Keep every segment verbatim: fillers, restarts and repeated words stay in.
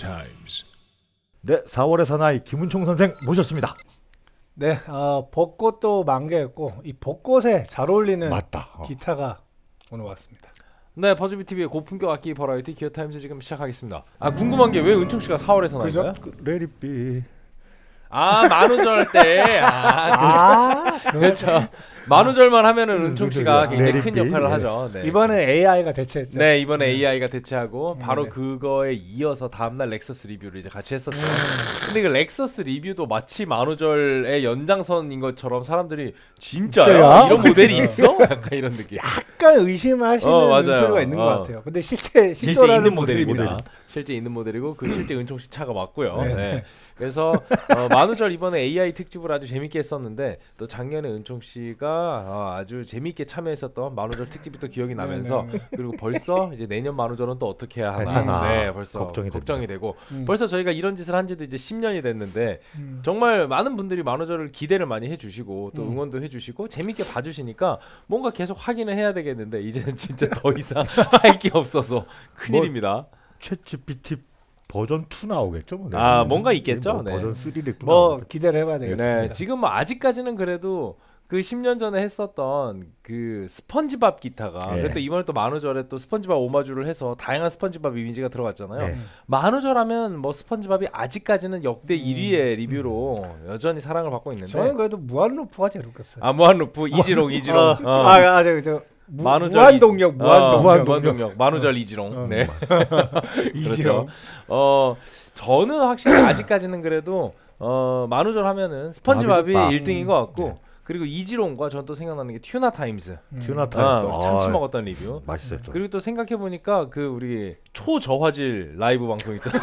Times. 네, 사월의 사나이 김은총 선생 모셨습니다. 네, 어, 벚꽃도 만개했고 이 벚꽃에 잘 어울리는 맞다. 어. 기타가 오늘 왔습니다. 네, 버즈비티비의 고품격 악기 버라이티 기어타임즈 지금 시작하겠습니다. 아, 궁금한 게 왜 은총씨가 사월에 사나이인가요? 그, 레리비. 아, 만우절 때. 아, 아, 그렇죠. 만우절만 하면은 음, 은총씨가 그죠, 굉장히 그죠. 큰 레리비, 역할을 예. 하죠. 네. 이번에 에이아이가 대체했죠. 네, 이번에 에이아이가 대체하고 바로 네. 그거에 이어서 다음날 렉서스 리뷰를 이제 같이 했었죠. 음. 근데 그 렉서스 리뷰도 마치 만우절의 연장선인 것처럼 사람들이 진짜요? 진짜야? 이런 모델이 있어? 약간 이런 느낌. 약간 의심하시는 어, 맞아요. 은초리가 있는 어. 것 같아요. 근데 실제 실제 실존하는 있는 모델입니다. 모델입니다. 실제 있는 모델이고 그 실제 은총씨 차가 맞고요. 네. 네. 그래서 어, 만우절 이번에 에이아이 특집을 아주 재밌게 했었는데 또 작년에 은총씨가 어, 아주 재밌게 참여했었던 만우절 특집이 또 기억이 나면서 네, 네. 그리고 벌써 이제 내년 만우절은 또 어떻게 해야 하나 하나. 네, 벌써 걱정이 걱정이, 되고 음. 벌써 저희가 이런 짓을 한 지도 이제 십 년이 됐는데 음. 정말 많은 분들이 만우절을 기대를 많이 해주시고 또 음. 응원도 해주시고 재밌게 봐주시니까 뭔가 계속 확인을 해야 되겠는데 이제는 진짜 더 이상 할 게 없어서 큰일입니다. 챗 지피티 버전 투 나오겠죠? 뭐, 아, 뭔가 있겠죠? 뭐 네. 버전 쓰리도 있고. 뭐 기대를 해봐야 되겠습니다. 네, 지금 뭐 아직까지는 그래도 그 십 년 전에 했었던 그 스펀지밥 기타가 예. 그때 이번에 또 만우절에 또 스펀지밥 오마주를 해서 다양한 스펀지밥 이미지가 들어갔잖아요. 네. 만우절 하면 뭐 스펀지밥이 아직까지는 역대 일 위의 리뷰로 여전히 사랑을 받고 있는데 저는 그래도 무한루프가 제일 웃겼어요. 아 무한루프 이지롱 이지롱 어, 어. 아, 아, 저, 저 무, 만우절 무한동력, 이- 무한동력, 어, 무한동력. 무한동력 만우절 이지롱 어. 네 이지롱. 그렇죠. 어 저는 확실히 아직까지는 그래도 어 만우절 하면은 스펀지밥이 만우절 밥. 일 등인 것 같고 그리고 이지롱과 전 또 생각나는 게 튜나 타임즈 튜나 아, 타임스. 참치 아, 먹었던 리뷰 맛있었죠. 그리고 또 생각해 보니까 그 우리 초저화질 라이브 방송 있잖아.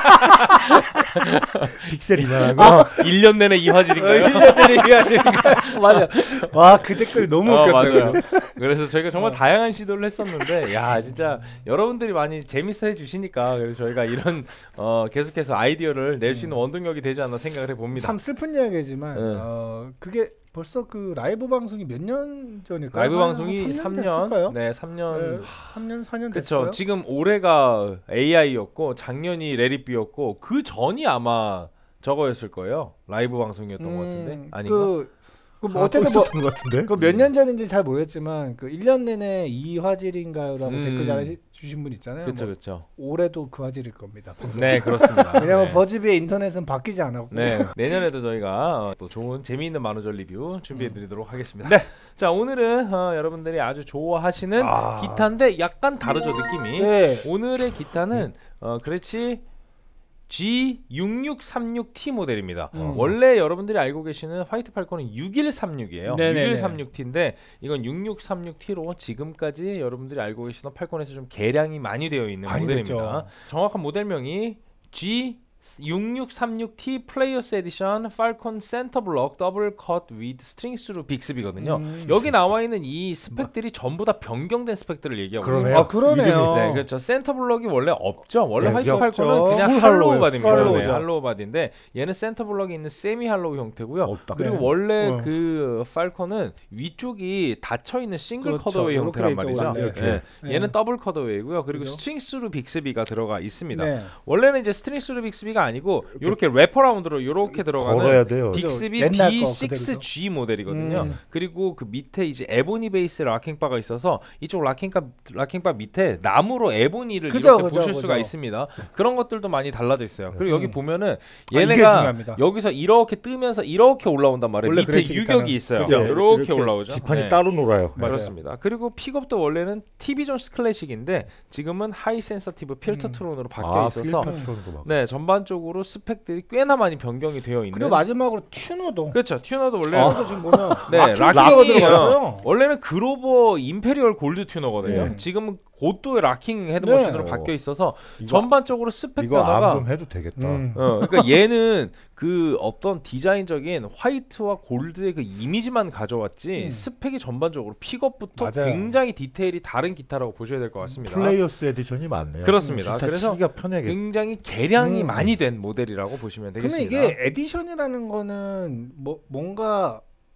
픽셀 이만한 거. 아, 일 년 내내 이 화질인가요? 일년들이 이야기하니까 맞아. 와, 그 댓글이 너무 어, 웃겼어요. 맞아요. 그래서 저희가 정말 다양한 시도를 했었는데 야 진짜 여러분들이 많이 재밌어 해주시니까 그래서 저희가 이런 어, 계속해서 아이디어를 낼 수 있는 원동력이 되지 않나 생각을 해봅니다. 참 슬픈 이야기지만 네. 어, 그게 벌써 그 라이브 방송이 몇 년 전일까요? 라이브 한- 방송이 한 삼 년, 됐을까요? 네, 삼 년. 네, 삼 년, 사 년 그렇죠. 됐어요. 지금 올해가 에이아이였고 작년이 레리비였고 그 전이 아마 저거였을 거예요. 라이브 방송이었던 것 같은데 아닌가? 그, 그 뭐 아, 어쨌든 또 뭐 있었던 것 같은데. 그 몇 년 전인지 잘 모르겠지만 그 일 년 내내 이 화질인가요라고 음. 댓글 잘 주신 분 있잖아요. 그렇죠, 뭐 그렇죠. 올해도 그 화질일 겁니다. 방송. 네, 그렇습니다. 왜냐면 네. 버즈비의 인터넷은 바뀌지 않았고. 네, 내년에도 저희가 어, 또 좋은 재미있는 만우절 리뷰 준비해드리도록 하겠습니다. 네. 자, 오늘은 어, 여러분들이 아주 좋아하시는 아. 기타인데 약간 다르죠 느낌이. 네. 오늘의 기타는 어, 그렇지 지 육육삼육 티 모델입니다. 음. 원래 여러분들이 알고 계시는 화이트 팔콘은 육일삼육이에요. 네네네. 육일삼육 티인데 이건 육육삼육 티로 지금까지 여러분들이 알고 계시던 팔콘에서 좀 개량이 많이 되어 있는 많이 모델입니다. 됐죠. 정확한 모델명이 지 육육삼육 티 플레이어스 에디션 팔콘 센터 블럭 더블 컷 위드 스트링 스루 빅스비거든요. 음. 여기 나와 있는 이 스펙들이 전부 다 변경된 스펙들을 얘기하고 그러네요. 있습니다. 아, 그러네요. 네, 그렇죠. 센터 블럭이 원래 없죠. 원래 네, 화이트 없죠. 팔콘은 그냥 풀 할로우 할로우예요. 바디입니다. 할로우죠. 네, 할로우 바디인데 얘는 센터 블럭이 있는 세미 할로우 형태고요. 없다. 그리고 네. 원래 어. 그 팔콘은 위쪽이 닫혀 있는 싱글 그렇죠. 컷어웨이 이렇게 형태란 있죠, 말이죠. 원래. 이렇게. 네. 네. 얘는 더블 컷어웨이고요. 그리고 그죠? 스트링 스루 빅스비가 들어가 있습니다. 네. 원래는 이제 스트링 스루 빅스비가 아니고 이렇게 래퍼라운드로 이렇게 들어가는 걸어야 돼요. 빅스비 옛날 거 비 식스 지 모델이거든요. 음. 그리고 그 밑에 이제 에보니 베이스 락킹바가 있어서 이쪽 락킹바 락킹바 밑에 나무로 에보니를 그죠, 이렇게 그죠, 보실 그죠. 수가 있습니다. 그런 것들도 많이 달라져 있어요. 그리고 여기 음. 보면은 아, 이게 얘네가 중요합니다. 여기서 이렇게 뜨면서 이렇게 올라온단 말이에요. 원래 밑에 그레이스 유격이 기타는. 있어요. 그죠. 이렇게, 올라오죠. 지판이 네. 따로 놀아요. 맞아요. 그렇습니다. 그리고 픽업도 원래는 티비 존스 클래식인데 지금은 하이 센서티브 필터 음. 트론으로 바뀌어 아, 있어서 필터트론도 막. 네 전반적으로 스펙들이 꽤나 많이 변경이 되어 있는. 그리고 마지막으로 튜너도. 그렇죠. 튜너도 원래 튜너도 지금 보면 네, 락킹 락킹이 튜너가 들어갔어요. 원래는 그로버 임페리얼 골드 튜너거든요. 네. 지금은 고도의 락킹 헤드머신으로 네. 바뀌어 있어서 이거- 전반적으로 스펙 이거 변화가 암금해도 되겠다. 음. 어, 그러니까 얘는 그 어떤 디자인적인 화이트와 골드의 그 이미지만 가져왔지 음. 스펙이 전반적으로 픽업부터 맞아요. 굉장히 디테일이 다른 기타라고 보셔야 될 것 같습니다. 플레이어스 에디션이 많네요. 그렇습니다. 기타 그래서 치기가 편하게. 굉장히 개량이 음. 많이 된 모델이라고 보시면 그러면 되겠습니다. 이게 에디션이라는 거는 뭐 뭔가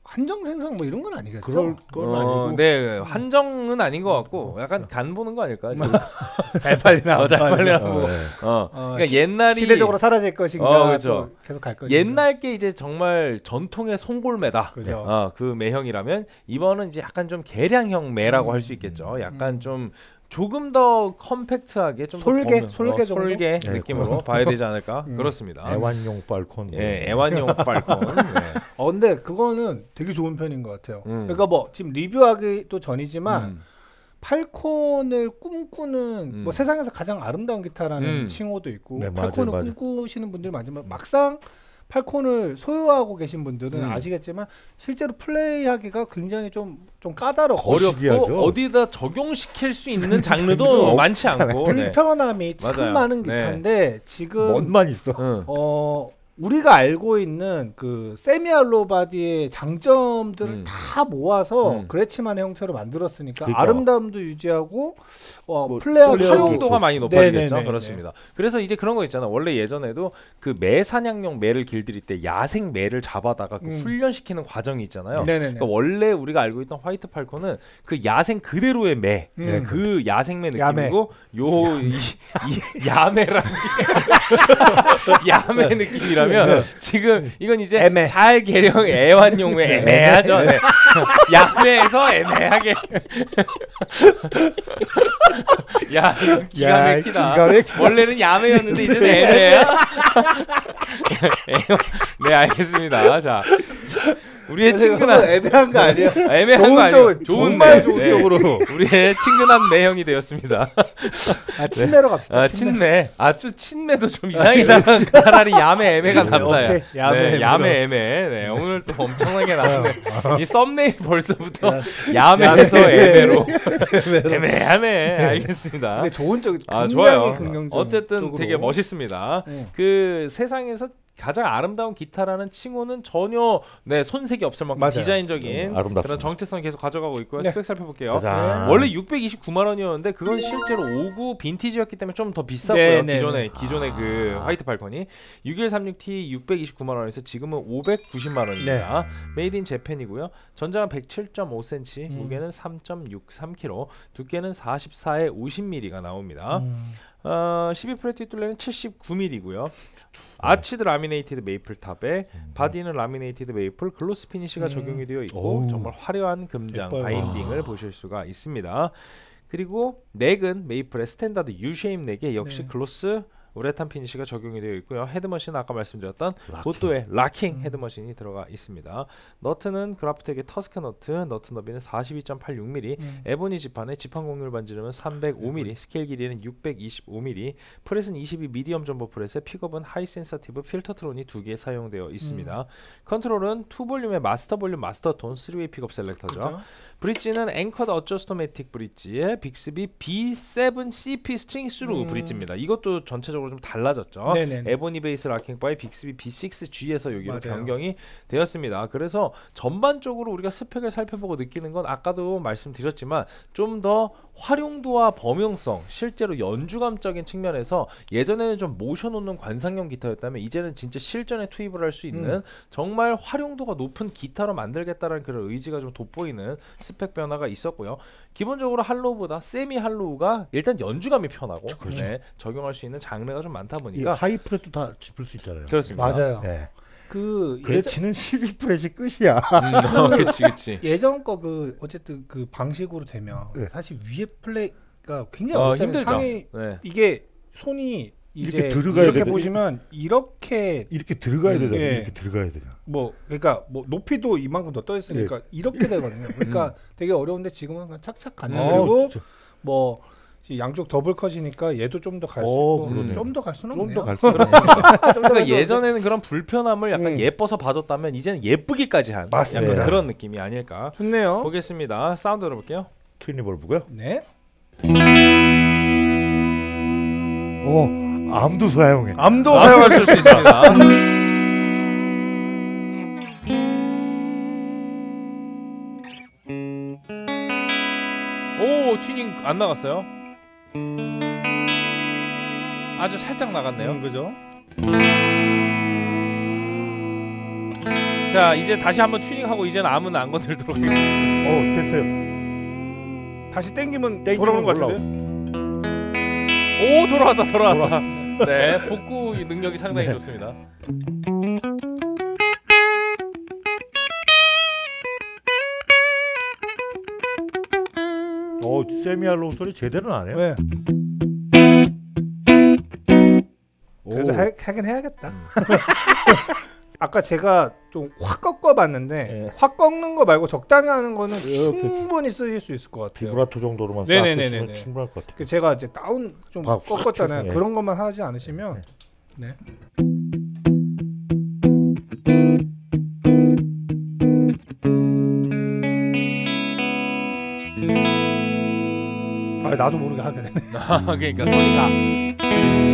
한정 생산 뭐 이런 건 아니겠죠? 그럴 건 어, 아니고. 네, 한정은 아닌 것 같고 약간 간 보는 거 아닐까? 잘 팔리나 어, 잘 안 팔리나 팔리나. 뭐. 어, 네. 어, 어, 그러니까 시- 옛날이 시대적으로 사라질 것인가 어, 그렇죠. 또 계속 갈 것인가. 옛날 게 이제 정말 전통의 송골매다. 그죠. 어, 그 매형이라면 이번은 이제 약간 좀 개량형 매라고 음. 할 수 있겠죠. 약간 음. 좀 조금 더 컴팩트하게 좀 솔개? 더 솔개 어, 정도? 솔개 네, 느낌으로 봐야 되지 않을까? 음. 그렇습니다. 애완용 팔콘. 예, 애완용 팔콘. 네. 어 근데 그거는 되게 좋은 편인 것 같아요. 음. 그러니까 뭐 지금 리뷰하기도 전이지만 음. 팔콘을 꿈꾸는 음. 뭐 세상에서 가장 아름다운 기타라는 음. 칭호도 있고 네, 맞아요, 팔콘을 맞아요. 꿈꾸시는 분들이 많지만 막상 팔콘을 소유하고 계신 분들은 음. 아시겠지만 실제로 플레이하기가 굉장히 좀 좀 까다롭고 거시기하죠. 어렵고 어디다 적용시킬 수 있는 장르도 많지 않고. 네. 불편함이 참 맞아요. 많은 네. 기타인데 지금 멋만 있어. 응. 어 우리가 알고 있는 그 세미알로 바디의 장점들을 음. 다 모아서 음. 그레치만의 형태로 만들었으니까 그러니까. 아름다움도 유지하고 어, 뭐 플레이하기 플레이하기 활용도가 좋죠. 많이 높아지겠죠. 네네네네. 그렇습니다. 그래서 이제 그런 거 있잖아. 원래 예전에도 그 매 사냥용 매를 길들일 때 야생 매를 잡아다가 그 음. 훈련시키는 과정이 있잖아요. 네네네. 그러니까 원래 우리가 알고 있던 화이트 팔콘은 그 야생 그대로의 매, 음. 네, 그 야생매 야매. 느낌이고 요 이, 이 야매라는 야매 느낌이라면 지금 이건 이제 애매. 잘 개량 애완용매 애매하죠. 네. 야매에서 애매하게. 야 이거 기가 야, 막히다. 기가 막히다. 원래는 야매였는데 이제는 애매야. 네 알겠습니다. 자 우리의 친근한 애매한 거 아니에요? 애매한 좋은 거 아니에요. 쪽, 정말 매. 좋은 네. 쪽으로. 우리의 친근한 매형이 되었습니다. 아 친매로 갑시다. 아 친매. 아주 친매도 좀 이상이다. 차라리 야매 애매가 낫다. 오케이. 야매 네, 애매로. 야매 애매. 네, 오늘 또 엄청나게 나왔네. 이 썸네일 벌써부터 야. 야매에서 애매로. 애매로. 애매하네. 알겠습니다. 근데 좋은 쪽 아 굉장히 좋아요. 긍정적. 어쨌든 되게 멋있습니다. 네. 그 세상에서 가장 아름다운 기타라는 칭호는 전혀 네 손색이 없을 만큼 맞아요. 디자인적인 음, 아름답습니다. 그런 정체성 계속 가져가고 있고요. 네. 스펙 살펴볼게요. 짜잔. 원래 육백이십구만 원이었는데 그건 실제로 오구 빈티지였기 때문에 좀 더 비쌌고요. 네, 네, 기존의 네. 기존의 그 화이트 팔콘이 육일삼육 티 육백이십구만 원에서 지금은 오백구십만 원입니다. 메이드 인 재팬이고요. 전장은 백칠 점 오 센티미터, 음. 무게는 삼 점 육삼 킬로그램, 두께는 사십사에 오십 밀리미터가 나옵니다. 음. 어, 십이 프레트 뚫레는 칠십구 밀리미터고요. 아치드 라미네이티드 메이플 탑에 바디는 라미네이티드 메이플 글로스 피니시가 음. 적용이 되어 있고 오우. 정말 화려한 금장 예뻐요. 바인딩을 아. 보실 수가 있습니다. 그리고 넥은 메이플의 스탠다드 U 쉐입 넥에 역시 네. 글로스 우레탄 피니시가 적용이 되어 있고요. 헤드머신은 아까 말씀드렸던 락킹. 보토의 락킹 음. 헤드머신이 들어가 있습니다. 너트는 그라프텍의 터스크 너트, 너트 너비는 사십이 점 팔육 밀리미터, 음. 에보니 지판에 지판 곡률 반지름은 삼백오 밀리미터, 스케일 길이는 육백이십오 밀리미터, 프렛은 이십이 미디엄 점퍼 프렛에 픽업은 하이 센서티브 필터 트론이 두 개 사용되어 있습니다. 음. 컨트롤은 투 볼륨의 마스터 볼륨 마스터 톤 쓰리 웨이 픽업 셀렉터죠. 그죠? 브릿지는 앵커드 어저스터매틱 브릿지의 빅스비 비 세븐 씨피 스트링 스루 음. 브릿지입니다. 이것도 전체적으로 좀 달라졌죠. 네네네. 에보니 베이스 락킹 바의 빅스비 비 식스 지에서 여기로 맞아요. 변경이 되었습니다. 그래서 전반적으로 우리가 스펙을 살펴보고 느끼는 건 아까도 말씀드렸지만 좀 더 활용도와 범용성, 실제로 연주감적인 측면에서 예전에는 좀 모셔놓는 관상용 기타였다면 이제는 진짜 실전에 투입을 할 수 있는 음. 정말 활용도가 높은 기타로 만들겠다라는 그런 의지가 좀 돋보이는 스펙 변화가 있었고요. 기본적으로 할로우보다 세미 할로우가 일단 연주감이 편하고 그렇죠. 네, 적용할 수 있는 장르가 좀 많다 이 보니까 하이 프렛도 다 짚을 수 있잖아요. 그렇습니다. 맞아요. 네. 그 예전, 그레치는 십이 프렛이 끝이야. 음, 어, 그치 그치. 예전 거 그 어쨌든 그 방식으로 되면 네. 사실 위에 플레이가 굉장히 어, 어렵잖아요. 힘들죠. 상이 네. 이게 손이 이제 이렇게 들어가야 이렇게 되거든. 보시면 이렇게 이렇게 들어가야 음, 되잖아. 예. 이렇게 들어가야 되잖아. 뭐 그러니까 뭐 높이도 이만큼 더 떠 있으니까 이렇게 되거든요. 그러니까 되게 어려운데 지금은 그냥 착착 가는 음. 그리고 진짜. 뭐 양쪽 더블 컷이니까 얘도 좀 더 갈 수 어, 있고 그러네요. 좀 더 갈 수는 좀 더 없네요. 갈 수 그렇습니다. 좀더 그러니까 갈수 예전에는 그런 불편함을 약간 음. 예뻐서 봐줬다면 이제는 예쁘기까지 한 맞습니다. 약간 그런 느낌이 아닐까 좋네요. 보겠습니다. 사운드 들어볼게요. 트리니볼브고요. 네. 오, 암도 사용해. 암도 아, 사용하실 수 있습니다. 오 튜닝 안 나갔어요? 아주 살짝 나갔네요. 음, 그죠? 자 자 이제 다시 한번 튜닝하고 이제는 아무나 안 건들도록 하겠습니다. 어 됐어요. 다시 땡기면 땡기면 돌아오는 것 올라오고. 같은데. 오 돌아왔다 돌아왔다. 돌아왔다. 네 복구 능력이 상당히 네. 좋습니다. 어 세미알로 소리 제대로 나네요. 네. 오. 그래도 하, 하긴 해야겠다. 아까 제가 좀 확 꺾어봤는데 네. 확 꺾는 거 말고 적당히 하는 거는 이렇게. 충분히 쓰실 수 있을 것 같아요. 비브라토 정도로만 싹 네네네네네. 쓰시면 충분할 것 같아요. 그 제가 이제 다운 좀 확 꺾었잖아요. 쳐서, 예. 그런 것만 하지 않으시면 네. 아 나도 모르게 하게 되네. 그러니까 소리가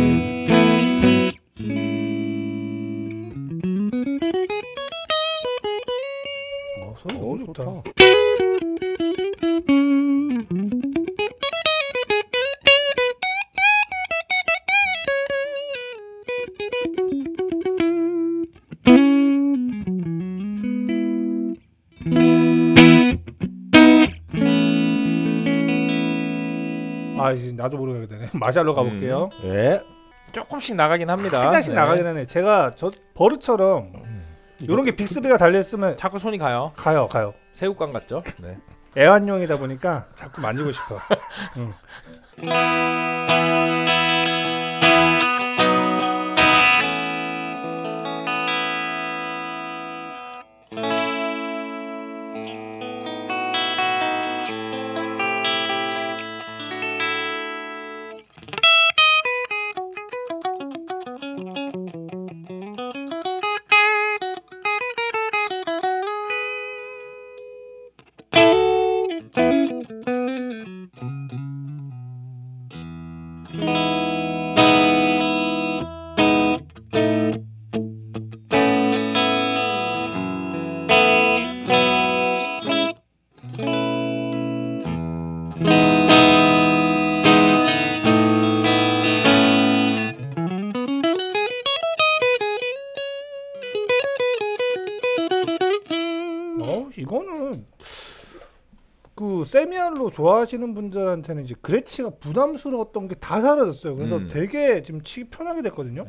어, 소리 어, 너무 좋다. 좋다. 아 이제 나도 모르게 하게 되네. 마샬로 가볼게요. 예. 조금씩 나가긴 합니다. 살짝씩 네. 나가긴 하네. 제가 저 버릇처럼 이런 게 빅스비가 달려있으면 자꾸 손이 가요. 가요 가요. 새우깡 같죠? 네. 애완용이다 보니까 자꾸 만지고 싶어. 응. 어 이거는 그 세미알로 좋아하시는 분들한테는 이제 그레치가 부담스러웠던 게 다 사라졌어요. 그래서 음. 되게 지금 치기 편하게 됐거든요.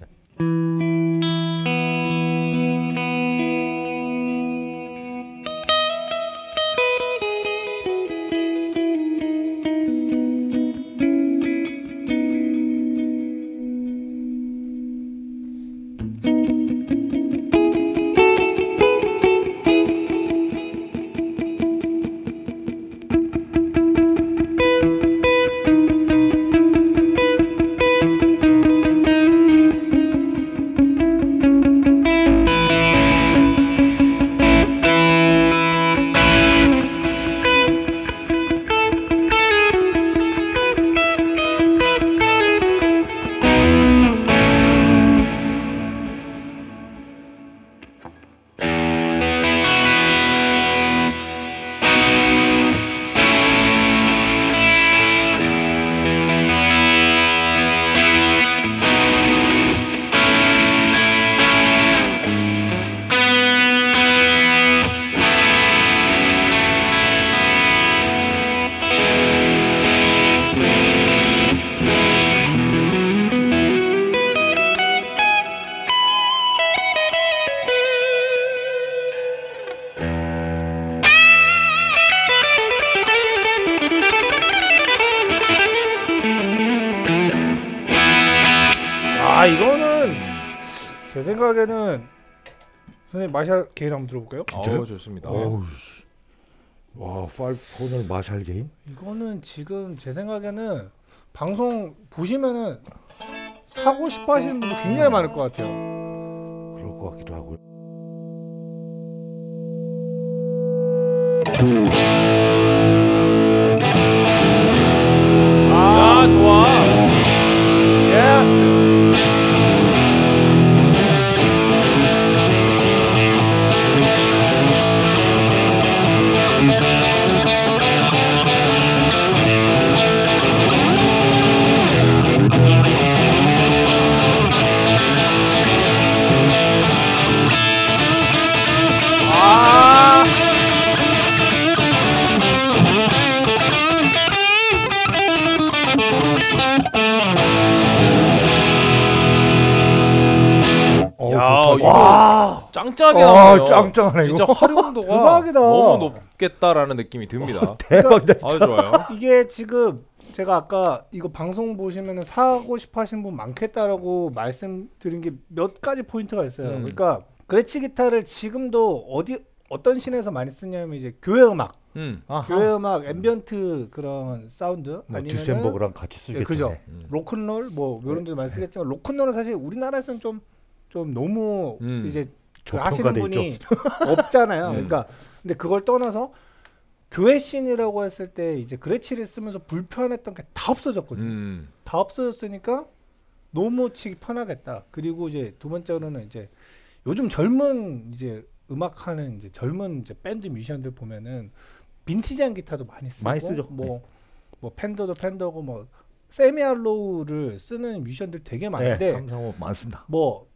아 이거는 제 생각에는 선생님 마샬 게인 한번 들어볼까요? 진짜요? 어, 좋습니다. 어우. 와, 파이브 코너 마샬 게임? 이거는 지금 제 생각에는 방송 보시면은 사고 싶어 하시는 분도 굉장히 많을 것 같아요. 그럴 것 같기도 하고요. 아 좋아. 예스. 짱짱하게 아, 나와요. 짱짱하네 진짜 이거. 활용도가 대박이다. 너무 높겠다라는 느낌이 듭니다. 대박이다 진짜. 아주 좋아요. 이게 지금 제가 아까 이거 방송 보시면은 사고 싶어 하시는 분 많겠다라고 말씀드린 게 몇 가지 포인트가 있어요. 음. 그러니까 그레치 기타를 지금도 어디 어떤 씬에서 많이 쓰냐면 이제 교회 음악, 음. 아하. 교회 음악, 앰비언트 그런 사운드 뭐 아니면은 듀센버그랑 같이 쓰겠죠. 예, 그죠. 음. 로큰롤 뭐 이런 데도 많이 쓰겠지만 로큰롤은 사실 우리나라에서는 좀 좀 너무 음. 이제 그 하시는 저평가돼 분이 있죠. 없잖아요. 음. 그러니까 근데 그걸 떠나서 교회 씬이라고 했을 때 이제 그레치를 쓰면서 불편했던 게 다 없어졌거든요. 음. 다 없어졌으니까 너무 치기 편하겠다. 그리고 이제 두 번째로는 이제 요즘 젊은 이제 음악하는 이제 젊은 이제 밴드 뮤지션들 보면은 빈티지한 기타도 많이 쓰고 많이 쓰죠. 뭐, 뭐 팬더도 팬더고 뭐 세미알로우를 쓰는 뮤지션들 되게 많은데 네, 삼삼오 많습니다. 뭐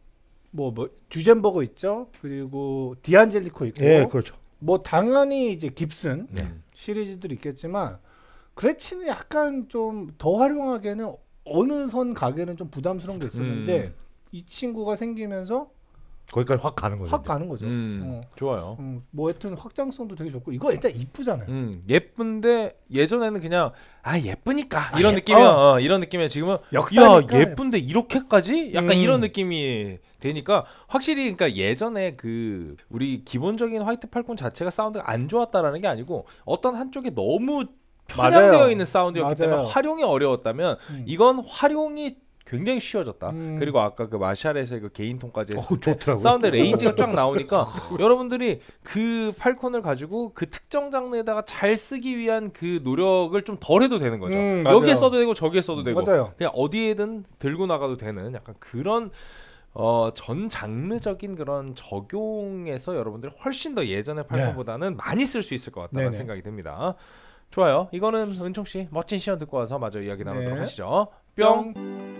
뭐 뭐 듀젠버거 있죠. 그리고 디안젤리코 있고 예, 그렇죠. 뭐 당연히 이제 깁슨 네. 시리즈들 있겠지만 그레치는 약간 좀 더 활용하기에는 어느 선 가기에는 좀 부담스러운 게 있었는데 음. 이 친구가 생기면서 거기까지 확 가는 거죠. 확 이제. 가는 거죠. 음. 어. 좋아요. 음, 뭐 하여튼 확장성도 되게 좋고 이거 일단 이쁘잖아요. 음, 예쁜데 예전에는 그냥 아 예쁘니까 아, 이런 예- 느낌이야. 어. 어, 이런 느낌이야. 지금은 역사니까. 야 예쁜데 이렇게까지? 약간 음. 이런 느낌이 되니까 확실히 그러니까 예전에 그 우리 기본적인 화이트 팔콘 자체가 사운드가 안 좋았다라는 게 아니고 어떤 한쪽에 너무 편향되어 맞아요. 있는 사운드였기 때문에 맞아요. 활용이 어려웠다면 음. 이건 활용이 굉장히 쉬워졌다. 음. 그리고 아까 그 마샬에서의 그 개인통까지 했을 어우, 때 좋더라고요. 사운드 레인지가 쫙 나오니까 여러분들이 그 팔콘을 가지고 그 특정 장르에다가 잘 쓰기 위한 그 노력을 좀 덜 해도 되는 거죠. 음, 맞아요. 여기에 써도 되고 저기에 써도 되고 맞아요. 그냥 어디에든 들고 나가도 되는 약간 그런 어, 전 장르적인 그런 적용에서 여러분들이 훨씬 더 예전의 팔콘보다는 많이 쓸 수 있을 것 같다는 네네. 생각이 듭니다. 좋아요. 이거는 은총 씨 멋진 시연 듣고 와서 마저 이야기 나누도록 네. 하시죠. 뿅.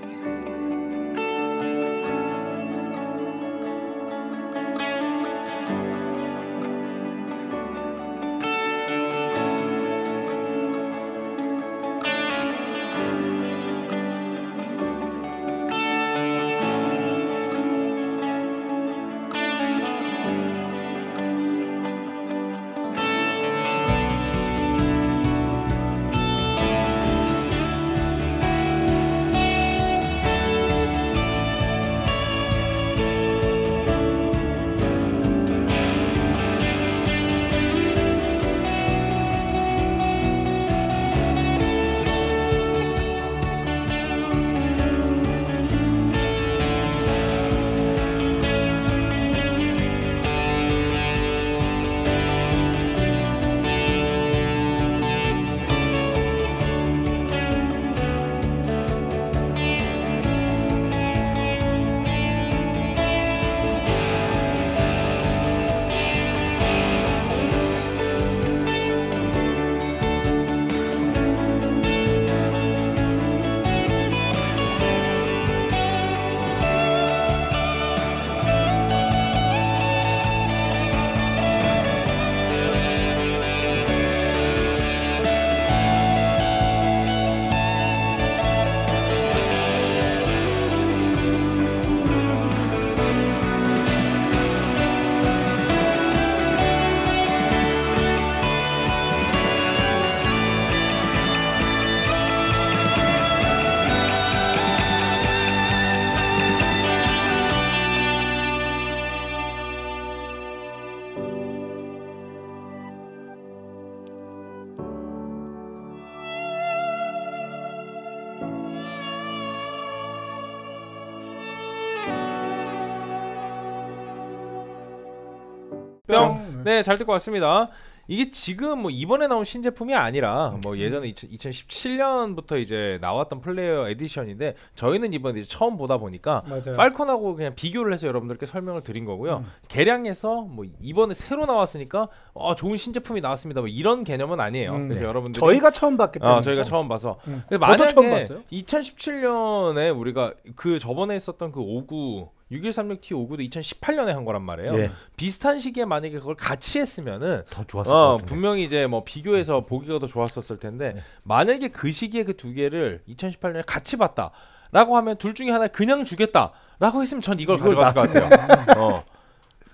뿅. 네, 잘 듣고 왔습니다. 이게 지금 뭐 이번에 나온 신제품이 아니라 뭐 예전에 이천십칠 년부터 이제 나왔던 플레이어 에디션인데 저희는 이번에 이제 처음 보다 보니까 맞아요. 팔콘하고 그냥 비교를 해서 여러분들께 설명을 드린 거고요. 음. 개량해서 뭐 이번에 새로 나왔으니까 어, 좋은 신제품이 나왔습니다. 뭐 이런 개념은 아니에요. 음, 그래서 네. 여러분들이 저희가 처음 봤기 때문에 어, 저희가 처음 봐서 음. 근데 저도 만약에 처음 봤어요. 이천십칠 년에 우리가 그 저번에 있었던 그 오구 육일삼육 티 오구도 이천십팔 년에 한 거란 말이에요. 예, 비슷한 시기에 만약에 그걸 같이 했으면은 더 좋았을 어, 것 같은데. 분명히 이제 뭐 비교해서 보기가 더 좋았었을 텐데 네. 만약에 그 시기에 그 두 개를 이천십팔 년에 같이 봤다라고 하면 둘 중에 하나 그냥 주겠다라고 했으면 전 이걸 이걸 가져갔을 것 같아요. 어.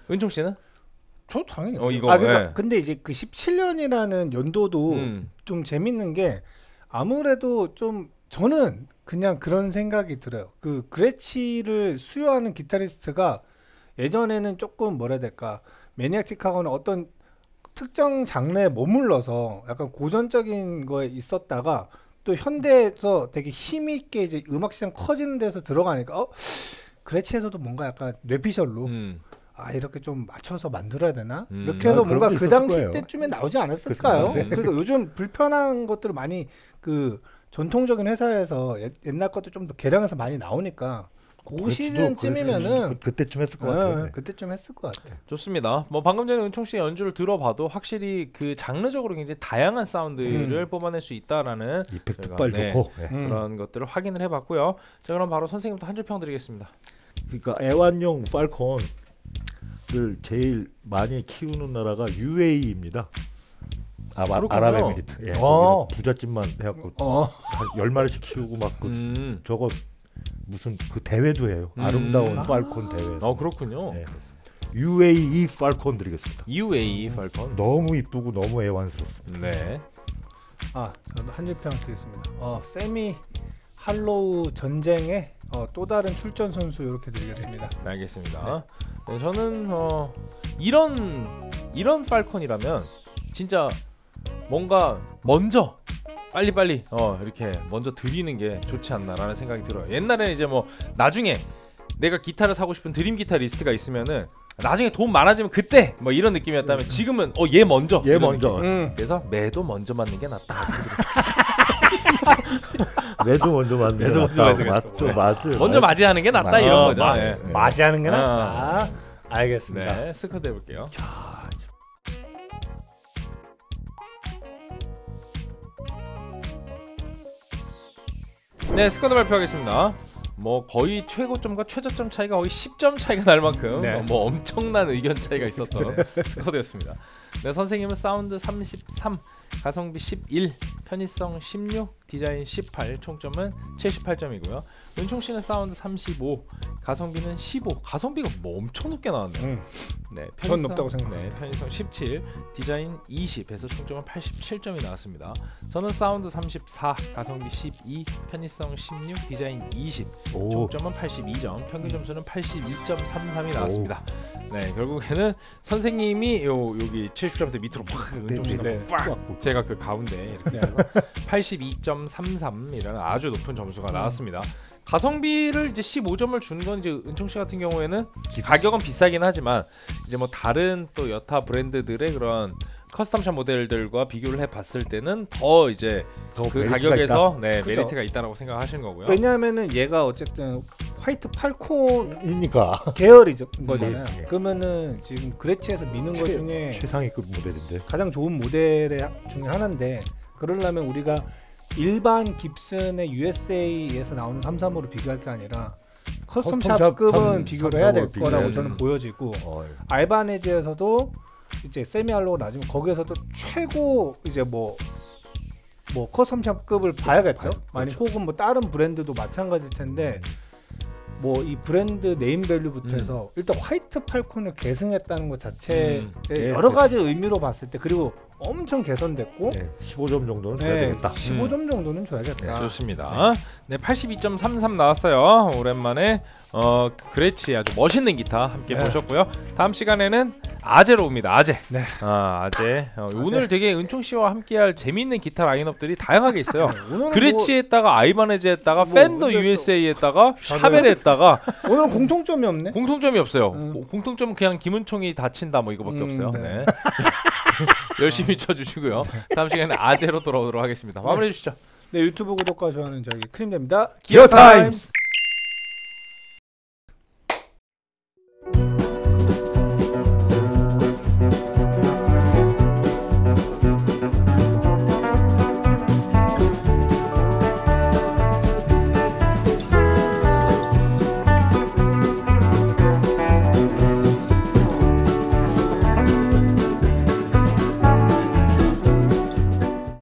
은총 씨는? 저 당연히. 어, 이거, 아, 그러니까 예. 근데 이제 그 십칠 년이라는 연도도 음. 좀 재밌는 게 아무래도 좀 저는 그냥 그런 생각이 들어요. 그 그레치를 수요하는 기타리스트가 예전에는 조금 뭐라 해야 될까 매니악틱하거나 어떤 특정 장르에 머물러서 약간 고전적인 거에 있었다가 또 현대에서 되게 힘있게 이제 음악 시장 커지는 데서 들어가니까 어 그레치에서도 뭔가 약간 뇌피셜로 음. 아 이렇게 좀 맞춰서 만들어야 되나 음. 이렇게 해서 아, 뭔가 그런 게 그 있었을 당시 거예요. 때쯤에 나오지 않았을까요? 그렇죠. 그러니까 요즘 불편한 것들을 많이 그 전통적인 회사에서 옛, 옛날 것도 좀 더 개량해서 많이 나오니까 그 그렇지도 시즌쯤이면은 그, 그때쯤 했을 것 어, 같아요. 네. 그때쯤 했을 것 같아. 좋습니다. 뭐 방금 전에 은총 씨 연주를 들어봐도 확실히 그 장르적으로 굉장히 다양한 사운드를 음. 뽑아낼 수 있다라는 이펙트 저희가, 빨 네. 좋고. 네. 음. 그런 것들을 확인을 해봤고요. 자 그럼 바로 선생님부터 한 줄 평 드리겠습니다. 그러니까 애완용 팔콘을 제일 많이 키우는 나라가 유에이입니다. 아마, 그렇군요. 아랍에미리트. 예, 어. 거기는 부잣집만 해갖고 어. 한 열 마리씩 키우고 막 그 음. 저거 무슨 그 대회도 해요. 음. 아름다운 아. 팔콘 대회. 어 그렇군요. 예. 유에이이 팔콘 드리겠습니다. 유에이 팔콘. 너무 이쁘고 너무 애완스럽습니다. 네. 아 저도 한 줄평 드리겠습니다. 어 세미 할로우 전쟁의 어, 또 다른 출전 선수 이렇게 드리겠습니다. 알겠습니다. 네, 저는 어, 이런 이런 팔콘이라면 진짜 뭔가 먼저 빨리빨리 어, 이렇게 먼저 드리는 게 좋지 않나라는 생각이 들어요. 옛날에는 이제 뭐 나중에 내가 기타를 사고 싶은 드림 기타 리스트가 있으면은 나중에 돈 많아지면 그때 뭐 이런 느낌이었다면 지금은 어 얘 먼저 얘 이런 먼저. 느낌. 음. 그래서 매도 먼저 맞는 게 낫다. 매도 먼저 맞는 매도 먼저 맞는 게 맞죠, 낫다. 맞죠. 먼저 맞이하는 게 낫다 이런 아, 거죠. 맞- 예. 네. 맞이하는 게 아. 낫다. 알겠습니다. 네, 스쿼드 해볼게요. 네, 스쿼드 발표하겠습니다. 뭐 거의 최고점과 최저점 차이가 거의 십 점 차이가 날 만큼 네. 뭐 엄청난 의견 차이가 있었던 스쿼드였습니다. 네, 선생님은 사운드 삼십삼, 가성비 십일, 편의성 십육, 디자인 십팔, 총점은 칠십팔 점이고요. 은총 씨는 사운드 삼십오, 가성비는 십오. 가성비가 뭐 엄청 높게 나왔네요. 음. 네, 전 높다고 생각합니다. 네, 편의성 십칠, 디자인 이십에서 총점은 팔십칠 점이 나왔습니다. 저는 사운드 삼십사, 가성비 십이, 편의성 십육, 디자인 이십, 오. 총점은 팔십이 점, 평균 점수는 팔십이 점 삼삼이 나왔습니다. 네, 결국에는 선생님이 요 여기 칠십 점대 밑으로 확 은총 씨가 네. 빡 제가 그 가운데 이렇게 해서 팔십이 점 삼삼이라는 아주 높은 점수가 나왔습니다. 가성비를 이제 십오 점을 준 건 이제 은총 씨 같은 경우에는 가격은 비싸긴 하지만 이제 뭐 다른 또 여타 브랜드들의 그런 커스텀샵 모델들과 비교를 해봤을 때는 더 이제 더 그 메리트가 가격에서 있다. 네, 그죠. 메리트가 있다라고 생각하시는 거고요. 왜냐하면은 얘가 어쨌든 화이트 팔콘 이니까 계열이죠 거잖아요. 예. 그러면은 지금 그레치에서 미는 것 최- 중에 최상위급 모델인데. 가장 좋은 모델의 중에 하나인데 그러려면 우리가 일반 깁슨의 유에스에이에서 나오는 삼삼오를 비교할 게 아니라 커스텀샵급은 커스텀샵 비교를 해야 될 삼삼오를 거라고 비교해야 저는 되는. 보여지고 어, 알바네즈에서도 이제 세미알로가 나지만 거기에서도 최고 이제 뭐 뭐 커스텀샵급을 봐야겠죠. 봐요. 만약 그렇죠. 혹은 뭐 다른 브랜드도 마찬가지일 텐데 뭐 이 브랜드 네임밸류부터 음. 해서 일단 화이트 팔콘을 계승했다는 것 자체에 음. 네, 여러 가지 의미로 봤을 때 그리고 엄청 개선됐고 네, 십오 점 정도는 줘야 네, 되겠다. 십오 점 정도는 줘야겠다. 좋습니다. 네, 팔십이 점 삼삼 나왔어요. 오랜만에 어 그레치 아주 멋있는 기타 함께 네. 보셨고요. 다음 시간에는 아제로 옵니다. 아제. 네. 아, 아제. 어, 오늘 되게 은총 씨와 함께할 재미있는 기타 라인업들이 다양하게 있어요. 오늘은 그레치에다가 아이바네즈에다가 뭐, 펜더 근데 또- 유에스에이에다가 샤벨에다가 뭐 오늘은 공통점이 없네. 공통점이 없어요. 음. 고- 공통점은 그냥 김은총이 다친다 뭐 이거밖에 음, 없어요. 네. 네. 열심히 쳐주시고요. 다음 시간에 아제로 돌아오도록 하겠습니다. 마무리해 주시죠. 네, 유튜브 구독과 좋아요는 저희 크림입니다. 기어 타임스.